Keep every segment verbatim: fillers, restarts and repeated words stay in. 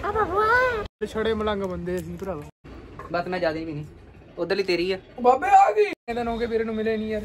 ਛੜੇ ਮਲੰਗ ਬੰਦੇ ਸੀ ਭਰਾਵਾ। ਬਸ ਮੈਂ ਜ਼ਿਆਦਾ ਵੀ ਨਹੀਂ ਉਧਰਲੀ ਤੇਰੀ ਆ ਬਾਬੇ ਆ ਗਈ ਕਹਿੰਦਾ ਨੌਕੇ ਵੀਰੇ ਨੂੰ ਮਿਲੇ ਨਹੀਂ ਯਾਰ।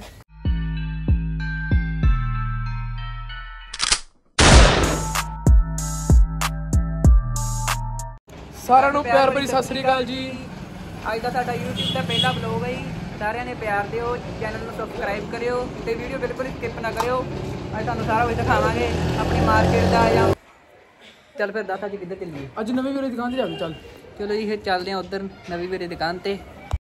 ਸਾਰਿਆਂ ਨੂੰ ਪਿਆਰ ਭਰੀ ਸਤਿ ਸ੍ਰੀ ਅਕਾਲ ਜੀ। ਅੱਜ ਦਾ ਸਾਡਾ YouTube ਦਾ ਪਹਿਲਾ ਵਲੌਗ ਹੈ ਜੀ। ਸਾਰਿਆਂ ਨੇ ਪਿਆਰ ਦਿਓ, ਚੈਨਲ ਨੂੰ ਸਬਸਕ੍ਰਾਈਬ ਕਰਿਓ ਤੇ ਵੀਡੀਓ ਬਿਲਕੁਲ ਸਕਿਪ ਨਾ ਕਰਿਓ। ਅੱਜ ਤੁਹਾਨੂੰ ਸਾਰਾ ਕੁਝ ਦਿਖਾਵਾਂਗੇ ਆਪਣੀ ਮਾਰਕੀਟ ਦਾ। ਜਾਂ ਚੱਲ ਫਿਰ ਦੱਸ ਅੱਜ ਕਿੱਧਰ ਚੱਲੀਏ? ਅੱਜ ਨਵੀਂ ਵੀਰੇ ਦੁਕਾਨ ਤੇ ਜਾਵੇ। ਚੱਲ ਚਲੋ ਜੀ ਫਿਰ ਚੱਲਦੇ ਹਾਂ ਉੱਧਰ ਨਵੀਂ ਵੀਰੇ ਦੁਕਾਨ ਤੇ।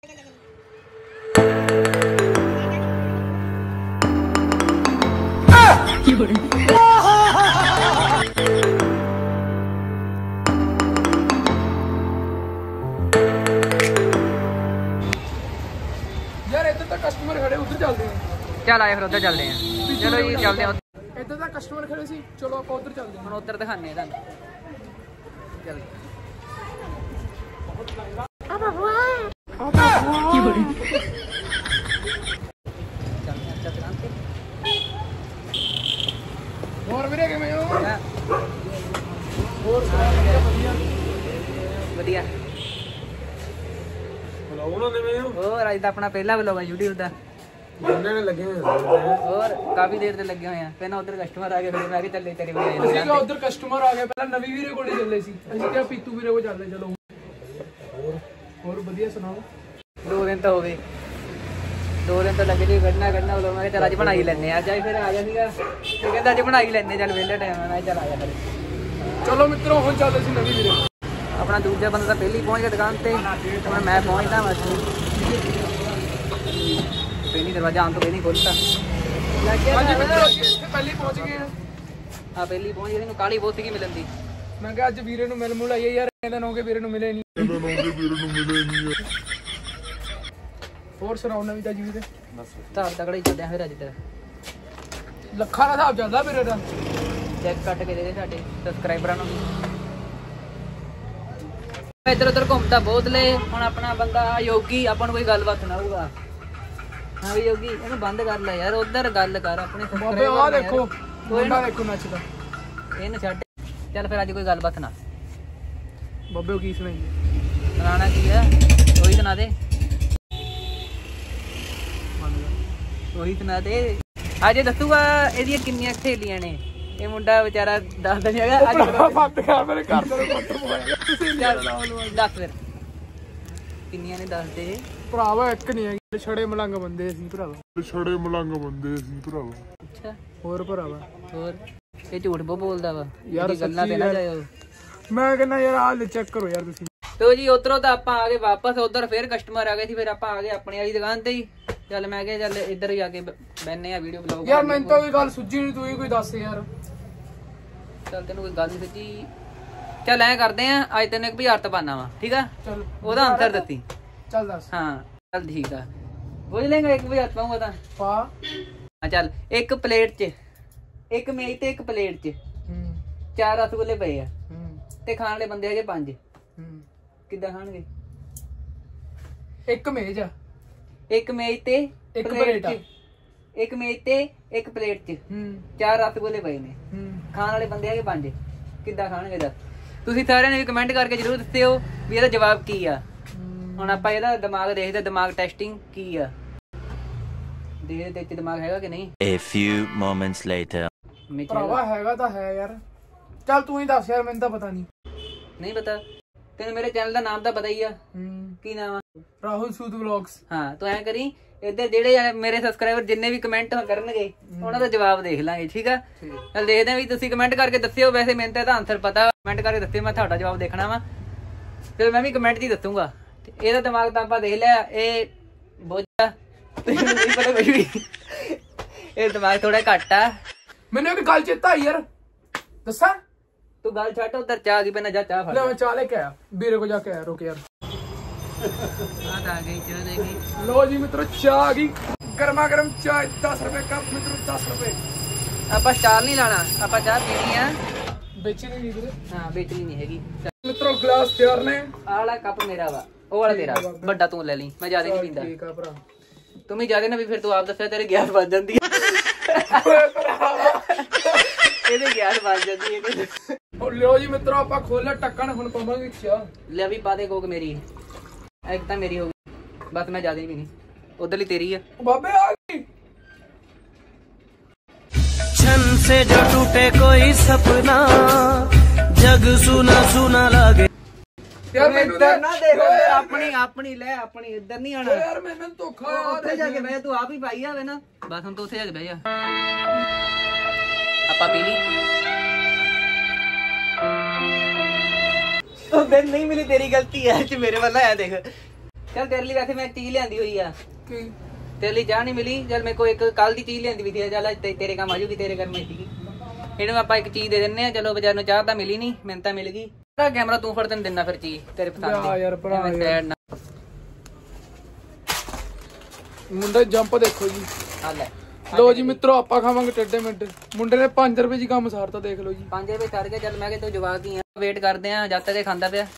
यार इधर तक कस्टमर खड़े उधर चलते हैं। चल आए फिर उधर चलते हैं। चलो जी चलते हैं। इधर तक कस्टमर खड़े सी, चलो आप उधर चलते हैं। हम उधर दिखाने हैं। चल और वीरे किवें हो? और ਵਧੀਆ ਉਹਨਾਂ ਦੇ ਵੇ ਹੋਰ ਅੱਜ ਦਾ ਆਪਣਾ ਪਹਿਲਾ ਵਲੌਗ ਹੈ YouTube ਦਾ। ਬੰਦੇ ਨੇ ਲੱਗੇ ਹੋਏ ਹੋਰ ਕਾਫੀ ਦੇਰ ਤੇ ਲੱਗੇ ਹੋਏ ਆ। ਪਹਿਲਾਂ ਉਧਰ ਕਸਟਮਰ ਆ ਗਏ, ਫਿਰ ਮੈਂ ਕਿ ਚੱਲੇ ਤੇਰੇ ਕੋਲ ਆਏ। ਅਸੀਂ ਕਿਹਾ ਉਧਰ ਕਸਟਮਰ ਆ ਗਏ, ਪਹਿਲਾਂ ਨਵੀਂ ਵੀਰੇ ਕੋਲੇ ਚੱਲੇ ਸੀ। ਅਸੀਂ ਕਿਹਾ ਪੀਤੂ ਵੀਰੇ ਕੋਲ ਚੱਲਦੇ। ਚਲੋ ਹੋਰ ਹੋਰ ਵਧੀਆ ਸੁਣਾਓ। ਦੋ ਦਿਨ ਤਾਂ ਹੋ ਗਏ, ਦੋ ਦਿਨ ਤਾਂ ਲੱਗੇ ਜੀ ਕੱਢਣਾ ਕੱਢਣਾ ਵਲੌਗ। ਮੈਂ ਕਿਹਾ ਚੱਲ ਅੱਜ ਬਣਾ ਹੀ ਲੈਂਦੇ ਆ। ਅੱਜ ਫਿਰ ਆ ਗਿਆ ਸੀਗਾ ਤੇ ਕਹਿੰਦਾ ਅੱਜ ਬਣਾ ਹੀ ਲੈਂਦੇ। ਚੱਲ ਵਿਹਲੇ ਟਾਈਮ ਨਾਲ ਚੱਲ ਆ ਜਾ ਫਿਰ। ਚਲੋ ਮਿੱਤਰੋ ਹੁਣ ਚੱਲਦੇ ਸੀ ਨਵੀਂ ਵੀਰੇ। ਆਪਣਾ ਦੂਜਾ ਬੰਦਾ ਤਾਂ ਪਹਿਲੀ ਪਹੁੰਚ ਗਿਆ ਦੁਕਾਨ ਤੇ। ਹੁਣ ਮੈਂ ਪਹੁੰਚਦਾ ਬਸ। ਪਹਿਲੀ ਦਰਵਾਜ਼ਾ ਆਉਣ ਤੋਂ ਪਹਿਲਾਂ ਖੋਲ੍ਹਤਾ। ਹਾਂਜੀ ਮਿੱਤਰੋ ਅਸੀਂ ਇੱਥੇ ਪਹਿਲੀ ਪਹੁੰਚ ਗਏ ਆ। ਆ ਪਹਿਲੀ ਪਹੁੰਚ ਗਏ। ਇਹਨੂੰ ਕਾਲੀ ਬਹੁਤ ਸੀਗੀ ਮਿਲਣ ਦੀ। ਮੈਂ ਕਿਹਾ ਅੱਜ ਵੀਰੇ ਨੂੰ ਮਿਲ ਮੁਲ ਆਈਏ ਯਾਰ। ਕਹਿੰਦਾ ਨੌਕੇ ਵੀਰੇ ਨੂੰ ਮਿਲੇ ਨਹੀਂ। ਕਹਿੰਦਾ ਨੌਕੇ ਵੀਰੇ ਨੂੰ ਮਿਲੇ ਨਹੀਂ। ਹੋਰ ਸੁਣਾਓ ਨਵੀਂ ਤਾਜੀ ਵੀਰੇ? ਬਸ ਹਿਸਾਬ ਤਕੜਾ ਹੀ ਚੱਲਦਾ ਫਿਰ ਅੱਜ ਤੇ ਲੱਖਾਂ ਦਾ ਹਿਸਾਬ ਚੱਲਦਾ ਵੀਰੇ ਦਾ। ਚੈੱਕ ਕੱਟ ਕੇ ਦੇ ਦੇ ਸਾਡੇ ਸਬਸਕ੍ਰਾਈਬਰਾਂ ਨੂੰ। ਇੱਧਰ ਉੱਧਰ ਘੁੰਮਦਾ ਬਹੁਤ ਲੈ। ਹੁਣ ਆਪਣਾ ਬੰਦਾ ਯੋਗੀ ਆਪਾਂ ਨੂੰ ਕੋਈ ਗੱਲਬਾਤ ਸੁਣਾਊਗਾ। ਹਾਂ ਵੀ ਯੋਗੀ ਇਹਨੂੰ ਬੰਦ ਕਰ ਲੈ ਯਾਰ। ਉਧਰ ਗੱਲ ਕਰ ਆਪਣੇ ਸਬਸਕ੍ਰਾਈਬਰ। ਆਹ ਦੇਖੋ ਮੁੰਡਾ ਦੇਖੋ ਨੱਚਦਾ। ਇਹਨੂੰ ਛੱਡ। ਚੱਲ ਫਿਰ ਅੱਜ ਕੋਈ ਗੱਲਬਾਤ ਸੁਣਾ। ਬੱਬੇ ਕੀ ਸੁਣਾਈਏ? ਸੁਣਾਉਣਾ ਕੀ ਆ ਉਹੀ ਸੁਣਾ ਦੇ। ਉਹੀ ਸੁਣਾ ਦੇ। ਅੱਜ ਦੱਸੂਗਾ ਇਹਦੀਆਂ ਕਿੰਨੀਆਂ ਸਹੇਲੀਆਂ ਨੇ। ਇਹ ਮੁੰਡਾ ਵਿਚਾਰਾ ਦੱਸਦਾ ਨਹੀਂ ਹੈਗਾ। ਅੱਜ ਬੰਦ ਕਰ ਮੇਰੇ ਘਰ ਦੇ ਕੁੱਟ ਪਵਾਇਆ। ਦੱਸ ਫਿਰ ਕਿੰਨੀਆਂ ਨੇ? ਦੱਸ ਦੇ ਭਰਾਵਾ। ਇੱਕ ਨਹੀਂ ਹੈਗੀ, ਛੜੇ ਮਲੰਗ ਬੰਦੇ ਸੀ ਭਰਾਵਾ। ਛੜੇ ਮਲੰਗ ਬੰਦੇ ਸੀ ਭਰਾਵਾ। ਅੱਛਾ ਹੋਰ ਭਰਾਵਾ ਹੋਰ ਇਹ ਝੂਠ ਬਹੁਤ ਬੋਲਦਾ ਵਾ ਯਾਰ। ਗੱਲਾਂ ਤੇ ਨਾ ਜਾਇਓ। ਮੈਂ ਕਹਿੰਦਾ ਯਾਰ ਆਹ ਚੈੱਕ ਕਰੋ ਯਾਰ ਤੁਸੀਂ। ਤੋ ਜੀ ਉਧਰੋਂ ਤਾਂ ਆਪਾਂ ਆ ਗਏ ਵਾਪਸ। ਉਧਰ ਫਿਰ ਕਸਟਮਰ ਆ ਗਏ ਸੀ। ਫਿਰ ਆਪਾਂ ਆ ਗਏ ਆਪਣੀ ਵਾਲੀ ਦੁਕਾਨ ਤੇ ਹੀ। ਚੱਲ ਮੈਂ ਕਿਹਾ ਚੱਲ ਇੱਧਰ ਹੀ ਆ ਕੇ ਬੈਠਨੇ ਆ ਵੀਡੀਓ ਬਲੌਗ। ਯਾਰ ਮੈਨੂੰ ਤਾਂ ਕੋਈ ਗੱਲ ਸੁੱਝੀ ਨਹੀਂ। ਤੂੰ ਹੀ ਕੋਈ ਦੱਸ ਯਾਰ। ਚੱਲ ਤੈਨੂੰ ਕੋਈ ਗੱਲ ਨਹੀਂ ਸੱਚੀ। ਚੱਲ ਐਂ ਕਰਦੇ ਆ ਅੱਜ ਤੈਨੂੰ ਇੱਕ ਬੁਝਾਰਤ ਪਾਣਾ ਵਾ। ਠੀਕ ਆ? ਚੱਲ ਉਹਦਾ ਆਨਸਰ ਦਿੱਤੀ। ਚੱਲ ਦੱਸ। ਹਾਂ ਚੱਲ ਠੀਕ ਆ। ਬੁਝ ਲੇਗਾ ਇੱਕ ਬੁਝਾਰਤ ਪਾਉਂਗਾ ਤਾਂ ਪਾ। ਹਾਂ ਚੱਲ। ਇੱਕ ਪਲੇਟ 'ਚ ਇੱਕ ਮੇਜ਼ ਤੇ ਇੱਕ ਪਲੇਟ 'ਚ ਹੂੰ ਚਾਰ ਰਸਗੁੱਲੇ ਪਏ ਆ ਹੂੰ ਤੇ ਖਾਣ ਵਾਲੇ ਬੰਦੇ ਹੈਗੇ ਪੰਜ। ਹੂੰ ਕਿੱਦਾਂ ਖਾਣਗੇ? ਇੱਕ ਮੇਜ਼ ਆ, ਇੱਕ ਮੇਜ਼ ਤੇ ਇੱਕ ਪਲੇਟ ਪਲੇਟ ਆ। 'ਚ ਇੱਕ ਮੇਜ਼ ਤੇ ਇੱਕ ਪਲੇਟ 'ਚ ਹੂੰ ਚਾਰ ਰਸਗੁੱਲੇ ਪਏ ਨੇ। ਹੂੰ ਖਾਣ ਵਾਲੇ ਬੰਦੇ ਹੈਗੇ ਪੰਜ। ਕਿੱਦਾਂ ਖਾਣਗੇ ਦੱਸ? ਤੁਸੀਂ ਸਾਰਿਆਂ ਨੇ ਵੀ ਕਮੈਂਟ ਕਰਕੇ ਜਰੂਰ ਦੱਸਿਓ ਵੀ ਇਹਦਾ ਜਵਾਬ ਕੀ ਆ। ਹੁਣ ਆਪਾਂ ਇਹਦਾ ਦਿਮਾਗ ਦੇਖਦੇ। ਦਿਮਾਗ ਟੈਸਟਿੰਗ ਕੀ ਆ। ਦੇਖ ਤੇ ਦਿਮਾਗ ਹੈਗਾ ਕਿ ਨਹੀਂ। A few moments later ਭਰਾਵਾ ਹੈਗਾ ਤਾਂ ਹੈ ਯਾਰ। ਚੱਲ ਤੂੰ ਹੀ ਦੱਸ ਯਾਰ, ਮੈਨੂੰ ਤਾਂ ਪਤਾ ਨਹੀਂ। ਨਹੀਂ ਪਤਾ ਤੈਨੂੰ? ਮੇਰੇ ਚੈਨਲ ਦਾ ਨਾਮ ਤਾਂ ਪਤਾ ਹੀ ਆ। ਹੂੰ ਕੀ ਨਾਮ ਆ? ਰਾਹੁਲ ਸੂਦ ਵਲੌਗਸ। ਹਾਂ ਤੂੰ ਐਂ ਕਰੀ ਇੱਧਰ ਜਿਹੜੇ ਮੇਰੇ ਸਬਸਕ੍ਰਾਈਬਰ ਜਿੰਨੇ ਵੀ ਕਮੈਂਟ ਕਰਨਗੇ ਉਹਨਾਂ ਦਾ ਜਵਾਬ ਦੇਖ ਲਾਂਗੇ। ਠੀਕ ਆ? ਚੱਲ ਦੇਖਦੇ ਆ ਵੀ ਤੁਸੀਂ ਕਮੈਂਟ ਕਰਕੇ ਦੱਸਿਓ। ਵੈਸੇ ਮੈਨੂੰ ਤਾਂ ਇਹਦਾ ਆਨਸਰ ਪਤਾ। ਕਮੈਂਟ ਕਰਕੇ ਦੱਸਿਓ, ਮੈਂ ਤੁਹਾਡਾ ਜਵਾਬ ਦੇਖਣਾ ਵਾ। ਫਿਰ ਮੈਂ ਵੀ ਕਮੈਂਟ 'ਚ ਹੀ ਦੱਸੂਗਾ। ਇਹਦਾ ਦਿਮਾਗ ਤਾਂ ਆਪਾਂ ਦੇਖ ਲਿਆ। ਇਹ ਬੋਝਾ ਨਹੀਂ ਪਤਾ ਕੁਝ ਵੀ। ਇਹ ਦਿਮਾਗ ਥੋੜਾ ਘੱਟ ਆ। ਮੈਨੂੰ ਇੱਕ ਗੱਲ ਚੇਤਾ ਆਈ ਯਾਰ, ਦੱਸਾਂ? ਤੂੰ ਗੱਲ ਛੱਡ। ਉਧਰ ਚਾਹ ਗਈ ਪਹਿਲਾਂ ਜਾ ਚਾਹ ਫੜ ਲੈ। ਮੈਂ ਚਾਹ ਲੈ ਕੇ ਆਇਆ ਵੀਰੇ ਕੋ ਜਾ ਕੇ ਆਇਆ। ਰੁਕ ਯਾਰ। ਆ ਤਾਂ ਆ ਗਈ ਚਾਹ ਦੇ ਗਈ। ਲੋ ਜੀ ਮਿੱਤਰੋ ਚਾਹ ਆ ਗਈ। ਗਰਮਾ ਗਰਮ ਚਾਹ ਦਸ ਰੁਪਏ ਕੱਪ ਮਿੱਤਰੋ। ਦਸ ਰੁਪਏ। ਆਪਾਂ ਸਟਾਲ ਨਹੀਂ ਲਾਣਾ, ਆਪਾਂ ਚਾਹ ਪੀਣੀ ਆ। ਵੇਚਣੀ ਨਹੀਂ ਵੀਰੇ। ਹਾਂ ਵੇਚਣੀ ਨਹੀਂ ਹੈਗੀ। ਮਿੱਤਰੋ ਗਲਾਸ ਤਿਆਰ ਨੇ। ਆਹ ਵਾਲਾ ਕੱਪ ਮੇਰਾ ਵਾ, ਉਹ ਵਾਲਾ ਤੇਰਾ। ਵੱਡਾ ਤੂੰ ਲੈ ਲਈ, ਮੈਂ ਜ਼ਿਆਦਾ ਨਹੀਂ ਪੀਂਦਾ। ਠੀਕ ਆ ਭਰਾ। ਤੂੰ ਵੀ ਜ਼ਿਆਦਾ ਨਾ ਵੀ ਫਿਰ ਤੂੰ ਆਪ ਦੱਸਿਆ ਤੇਰੇ ਗਿਆਨ ਵੱਜ ਜਾਂਦੀ ਹੈ। ਇਹਦੇ ਗੈਸ ਵੱਜ ਜਾਂਦੀ ਹੈ। ਉਹ ਲਿਓ ਜੀ ਮਿੱਤਰੋ ਆਪਾਂ ਖੋਲਿਆ ਟੱਕਣ ਹੁਣ ਪਾਵਾਂਗੇ ਚਾਹ। ਲੈ ਵੀ ਪਾ ਦੇ ਕੋਕ ਮੇਰੀ ਇੱਕ ਤਾਂ ਮੇਰੀ ਹੋ ਗਈ ਬਸ ਮੈਂ ਜ਼ਿਆਦਾ ਹੀ ਪੀਣੀ ਉਧਰਲੀ ਤੇਰੀ ਆ। ਬਾਬੇ ਆ ਗਈ छन से जो टूटे कोई सपना जग सुना सुना लगे। ਯਾਰ ਮੈਨੂੰ ਇੱਧਰ ਨਾ ਦੇਖ ਇੱਧਰ ਆਪਣੀ ਆਪਣੀ ਲੈ ਆਪਣੀ ਇੱਧਰ ਨਹੀਂ ਆਣਾ ਯਾਰ ਮੈਨੂੰ ਧੋਖਾ ਆ ਉੱਥੇ ਜਾ ਕੇ ਬਹਿ ਤੂੰ ਆਪ ਹੀ ਪਾਈ ਜਾਵੇ ਨਾ ਬਸ ਹੁਣ ਤੂੰ ਉੱਥੇ ਜਾ ਕੇ ਬਹਿ ਜਾ ਆਪਾਂ ਪੀ ਲਈ ਉਹ ਦਿਨ ਨਹੀਂ ਮਿਲੀ ਤੇਰੀ ਗਲਤੀ ਹੈ ਚ ਮੇਰੇ ਵੱਲ ਆਇਆ ਦੇਖ ਚੱਲ ਤੇਰੇ ਲਈ ਵੈਸੇ ਮੈਂ ਇੱਕ ਚੀਜ਼ ਲਿਆਂਦੀ ਹੋਈ ਆ ਕੀ तेरे लिए चाह नहीं मिली चल मेरे को एक कल की चीज लेंदी भी थी चल ते, तेरे काम आजूगी तेरे घर में थी इन्हें आप एक चीज दे देने चलो बेचारे चाह तो मिली नहीं मैंने तो मिल गई कैमरा तू फड़ तेन देना फिर चीज तेरे पसंद यार यार भरा मैं सैड ना ਮੁੰਡੇ ਜੰਪ ਦੇਖੋ ਜੀ आ ले ਲੋ ਜੀ ਮਿੱਤਰੋ ਆਪਾਂ ਖਾਵਾਂਗੇ ਟੱਡੇ ਮਿੰਟ ਮੁੰਡੇ ਨੇ ਪੰਜ ਰੁਪਏ ਜੀ ਕੰਮ ਸਾਰਤਾ ਦੇਖ ਲਓ ਜੀ पांच रुपए सर के चल मैं तू जवाब की वेट करते हैं जब तक खांदा पिया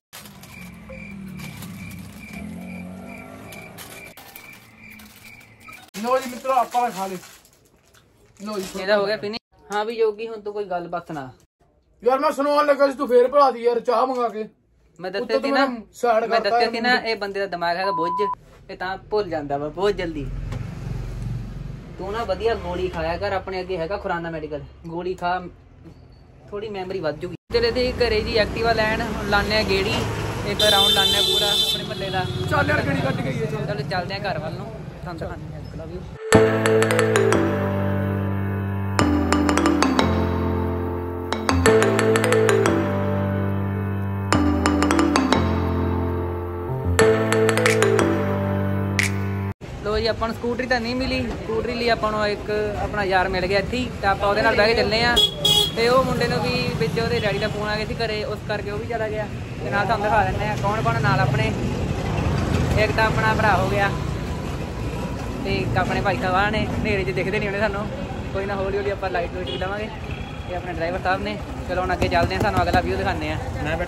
ਲੋ ਜੀ ਮਿੱਤਰੋ ਆਪਾਂ ਖਾ ਲੇ ਲੋ ਜੀ ਇਹਦਾ ਹੋ ਗਿਆ ਫਿਨੀ ਹਾਂ ਵੀ ਜੋਗੀ ਹੁਣ ਤੂੰ ਕੋਈ ਗੱਲ ਬਾਤ ਸੁਣਾ ਯਾਰ ਮੈਂ ਸੁਣਾਉਣ ਲੱਗਾ ਸੀ ਤੂੰ ਫੇਰ ਭਰਾ ਦੀ ਯਾਰ ਚਾਹ ਮੰਗਾ ਕੇ ਮੈਂ ਦੱਸਿਆ ਸੀ ਨਾ ਸਾਈਡ ਮੈਂ ਕਰਤਾ ਦੱਸਿਆ ਸੀ ਨਾ ਇਹ ਬੰਦੇ ਦਾ ਦਿਮਾਗ ਹੈਗਾ ਬੁੱਝ ਇਹ ਤਾਂ ਭੁੱਲ ਜਾਂਦਾ ਵਾ ਬਹੁਤ ਜਲਦੀ ਤੂੰ ਨਾ ਵਧੀਆ ਗੋਲੀ ਖਾਇਆ ਕਰ ਆਪਣੇ ਅੱਗੇ ਹੈਗਾ ਖੁਰਾਨਾ ਮੈਡੀਕਲ ਗੋਲੀ ਖਾ ਥੋੜੀ ਮੈਮਰੀ ਵੱਧ ਜੂਗੀ ਚਲੇ ਤੇ ਘਰੇ ਜੀ ਐਕਟਿਵਾ ਲੈਣ ਲਾਣੇ ਆ ਗੇੜੀ ਇੱਕ ਰਾਉਂਡ ਲਾਣੇ ਆ ਪੂਰਾ ਆਪਣੇ ਮੱਲੇ ਦਾ ਚੱਲ ਯਾਰ ਗੜੀ ਕੱਟ ਗਈ ਹੈ ਚਲੋ ਚੱਲਦੇ ਆ ਘਰ ਵੱਲ ਨੂੰ ਤੁਹਾਨੂੰ ਦਿਖਾਉਂਦੇ ਆ ਅਗਲਾ ਵੀ ਲੋ ਜੀ ਆਪਾਂ ਨੂੰ ਸਕੂਟਰੀ ਤਾਂ ਨਹੀਂ ਮਿਲੀ ਸਕੂਟਰੀ ਲਈ ਆਪਾਂ ਨੂੰ ਇੱਕ ਆਪਣਾ ਯਾਰ ਮਿਲ ਗਿਆ ਇੱਥੇ ਤੇ ਆਪਾਂ ਉਹਦੇ ਨਾਲ ਬਹਿ ਕੇ ਚੱਲੇ ਆ ਤੇ ਉਹ ਮੁੰਡੇ ਨੂੰ ਵੀ ਵਿੱਚ ਉਹਦੇ ਡੈਡੀ ਦਾ ਫੋਨ ਆ ਗਿਆ ਸੀ ਘਰੇ ਉਸ ਕਰਕੇ ਉਹ ਵੀ ਚਲਾ ਗਿਆ ਤੇ ਨਾਲ ਤੁਹਾਨੂੰ ਦਿਖਾ ਦਿੰਦੇ ਆ ਕੌਣ ਕੌਣ ਨਾਲ ਆਪਣੇ ਇੱਕ ਤਾਂ ਆਪਣਾ ਭਰਾ ਹੋ ਗਿਆ ਤੇ ਇੱਕ ਆਪਣੇ ਭਾਈ ਸਾਹਿਬ ਨੇ ਹਨੇਰੇ 'ਚ ਦਿਖਦੇ ਨਹੀਂ ਉਹਨੇ ਸਾਨੂੰ ਕੋਈ ਨਾ ਹੌਲੀ ਹੌਲੀ ਆਪਾਂ ਲਾਈਟ ਲੂਟ ਵੀ ਲਵਾਂਗੇ ਤੇ ਆਪਣੇ ਡਰਾਈਵਰ ਸਾਹਿਬ ਨੇ ਚਲੋ ਹੁਣ ਅੱਗੇ ਚੱਲਦੇ ਆ ਸਾਨੂੰ ਅਗਲਾ ਵਿਊ ਦਿਖਾਉਂਦੇ ਆ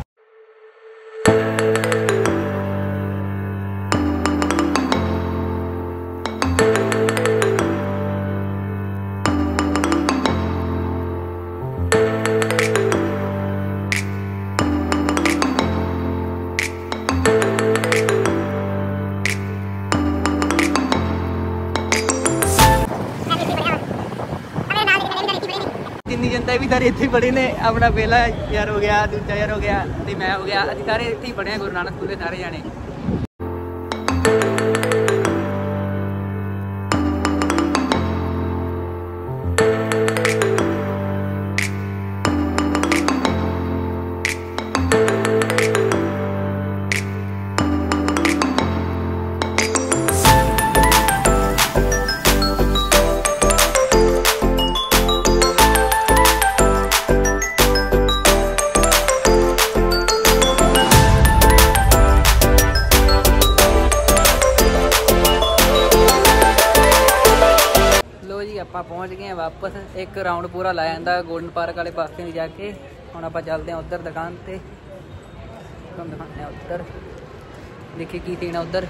ਜਿੰਨੀ ਜਨਤਾ ਵੀ ਸਾਰੇ ਇੱਥੇ ਪੜੇ ਨੇ ਆਪਣਾ ਪਹਿਲਾ ਯਾਰ ਹੋ ਗਿਆ ਦੂਜਾ ਯਾਰ ਹੋ ਗਿਆ ਤੇ ਮੈਂ ਹੋ ਗਿਆ ਅਸੀਂ ਸਾਰੇ ਇੱਥੇ ਹੀ ਪੜੇ ਆ ਗੁਰੂ ਨਾਨਕ ਸਕੂਲ ਦੇ ਸਾਰੇ ਜਾਣੇ ਆਪਾਂ ਪਹੁੰਚ ਗਏ ਆ ਵਾਪਸ ਇੱਕ ਰਾਉਂਡ ਪੂਰਾ ਲਾ ਜਾਂਦਾ ਗੋਲਡਨ ਪਾਰਕ ਵਾਲੇ ਪਾਸੇ ਨੂੰ ਜਾ ਕੇ ਹੁਣ ਆਪਾਂ ਚੱਲਦੇ ਆ ਉੱਧਰ ਦੁਕਾਨ ਤੇ ਤੁਹਾਨੂੰ ਦਿਖਾਉਂਦੇ ਆ ਉੱਧਰ ਦੇਖੀ ਕੀ ਸੀਨ ਆ ਉੱਧਰ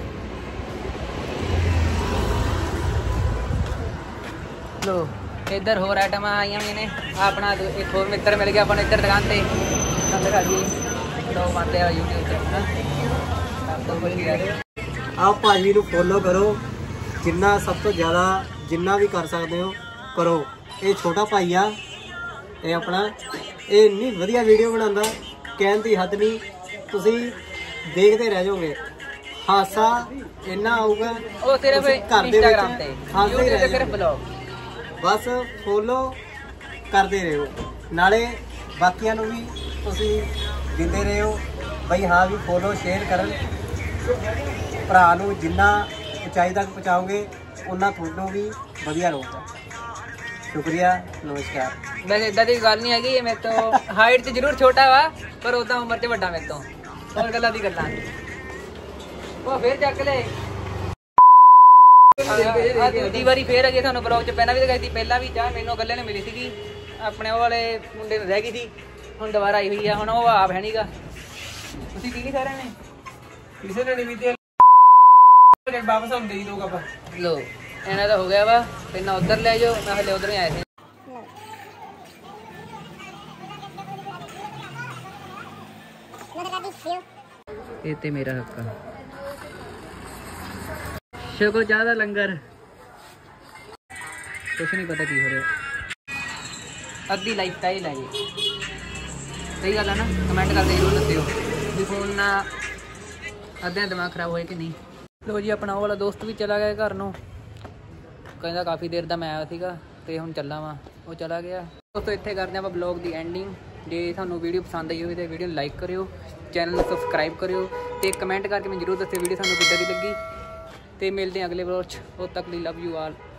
ਲੋ ਇੱਧਰ ਹੋਰ ਆਈਟਮਾਂ ਆਈਆਂ ਹੋਈਆਂ ਨੇ ਆਪਣਾ ਇੱਕ ਹੋਰ ਮਿੱਤਰ ਮਿਲ ਗਿਆ ਆਪਾਂ ਨੂੰ ਇੱਧਰ ਦੁਕਾਨ ਤੇ ਤੁਹਾਨੂੰ ਦਿਖਾ ਜੀ ਲੋ ਬੰਦੇ ਆ YouTube ਤੇ ਆਪ ਭਾਜੀ ਨੂੰ ਫੋਲੋ ਕਰੋ ਜਿੰਨਾ ਸਭ ਤੋਂ ਜ਼ਿਆਦਾ ਜਿੰਨਾ ਵੀ ਕਰ ਸਕਦੇ ਹੋ ਕਰੋ ਇਹ ਛੋਟਾ ਭਾਈ ਆ ਇਹ ਆਪਣਾ ਇਹ ਇੰਨੀ ਵਧੀਆ ਵੀਡੀਓ ਬਣਾਉਂਦਾ ਕਹਿਣ ਦੀ ਹੱਦ ਨਹੀਂ ਤੁਸੀਂ ਦੇਖਦੇ ਰਹਿ ਜਾਓਗੇ ਹਾਸਾ ਇੰਨਾ ਆਊਗਾ ਉਹ ਸਿਰਫ ਇੰਸਟਾਗ੍ਰਾਮ ਤੇ YouTube ਤੇ ਸਿਰਫ ਬਲੌਗ ਬਸ ਫੋਲੋ ਕਰਦੇ ਰਹੋ ਨਾਲੇ ਬਾਕੀਆਂ ਨੂੰ ਵੀ ਤੁਸੀਂ ਦਿੰਦੇ ਰਹੋ ਬਈ ਹਾਂ ਵੀ ਫੋਲੋ ਸ਼ੇਅਰ ਕਰਨ ਭਰਾ ਨੂੰ ਜਿੰਨਾ ਉਚਾਈ ਤੱਕ ਪਹੁੰਚਾਓਗੇ ਉਹਨਾਂ ਤੁਹਾਨੂੰ ਵੀ ਵਧੀਆ ਰਹੂਗਾ ਸ਼ੁਕਰੀਆ ਨਮਸਕਾਰ ਵੈਸੇ ਇਦਾਂ ਦੀ ਗੱਲ ਨਹੀਂ ਹੈਗੀ ਮੇਰੇ ਤੋਂ ਹਾਈਟ 'ਚ ਜ਼ਰੂਰ ਛੋਟਾ ਵਾ ਪਰ ਉਦਾਂ ਉਮਰ 'ਚ ਵੱਡਾ ਮੇਰੇ ਤੋਂ ਹੋਰ ਗੱਲਾਂ ਦੀ ਗੱਲਾਂ ਉਹ ਫੇਰ ਚੱਕ ਲੈ ਆ ਦੂਜੀ ਵਾਰੀ ਫੇਰ ਅਗੇ ਤੁਹਾਨੂੰ ਬਲੌਗ 'ਚ ਪਹਿਲਾਂ ਵੀ ਦਿਖਾਈ ਸੀ ਪਹਿਲਾਂ ਵੀ ਚਾਹ ਮੈਨੂੰ ਗੱਲੇ ਨੇ ਮਿਲੀ ਸੀਗੀ ਆਪਣੇ ਉਹ ਵਾਲੇ ਮੁੰਡੇ ਨੂੰ ਰਹਿ ਗਈ ਸੀ ਹੁਣ ਦੁਬਾਰਾ ਆਈ ਹੋਈ ਆ ਹੁਣ ਉਹ ਆਪ ਹੈ ਨਹੀਂਗਾ ਤੁਸੀਂ ਪੀ ਲਈ ਸਾਰਿਆਂ ਨੇ ਕਿਸੇ ਨੇ ਨਹੀਂ ਪੀਤੀ ਵਾਪਸ ਹੁੰਦੇ ਹੀ ਲੋਕ ਆਪਾਂ ਲੋ ਇਹਨਾਂ ਦਾ ਹੋ ਗਿਆ ਵਾ ਪਹਿਲਾਂ ਉਧਰ ਲੈ ਜਾਓ ਮੈਂ ਹਲੇ ਉਧਰ ਹੀ ਆਇਆ ਸੀ ਇਹ ਤੇ ਮੇਰਾ ਹੱਕ ਆ। ਸ਼ਕੋ ਜ਼ਿਆਦਾ ਲੰਗਰ ਕੁਛ ਨਹੀਂ ਪਤਾ ਕੀ ਹੋ ਰਿਹਾ। ਅੱਧੀ ਲਾਈਫ ਸਟਾਈਲ ਹੈ ਜੀ। ਸਹੀ ਗੱਲ ਹੈ ਨਾ? ਕਮੈਂਟ ਕਰਕੇ ਜ਼ਰੂਰ ਦੱਸਿਓ ਵੀ ਫੋਨ ਨਾ ਅੱਧਿਆਂ ਦਿਮਾਗ ਖਰਾਬ ਹੋਇਆ ਕਿ ਨਹੀਂ। ਲੋ ਜੀ ਆਪਣਾ ਉਹ ਵਾਲਾ ਦੋਸਤ ਵੀ ਚਲਾ ਗਿਆ ਘਰ ਨੂੰ, ਕਹਿੰਦਾ ਕਾਫੀ ਦੇਰ ਦਾ ਮੈਂ ਆਇਆ ਸੀਗਾ ਤੇ ਹੁਣ ਚੱਲਾਂ ਵਾ, ਉਹ ਚਲਾ ਗਿਆ। ਦੋਸਤੋ ਇੱਥੇ ਕਰਦੇ ਆਪਾਂ ਬਲੌਗ ਦੀ ਐਂਡਿੰਗ। ਜੇ ਤੁਹਾਨੂੰ ਵੀਡੀਓ ਪਸੰਦ ਆਈ ਹੋਵੇ ਤਾਂ ਵੀਡੀਓ ਨੂੰ ਲਾਈਕ ਕਰਿਓ, ਚੈਨਲ ਨੂੰ ਸਬਸਕ੍ਰਾਈਬ ਕਰਿਓ ਤੇ ਕਮੈਂਟ ਕਰਕੇ ਮੈਨੂੰ ਜ਼ਰੂਰ ਦੱਸਿਓ ਵੀਡੀਓ ਤੁਹਾਨੂੰ ਕਿੱਦਾਂ ਦੀ ਲੱਗੀ। ਤੇ ਮਿਲਦੇ ਹਾਂ ਅਗਲੇ ਬਲੌਗ 'ਚ। ਉਦੋਂ ਤੱਕ ਲਈ ਲਵ ਯੂ ਆਲ।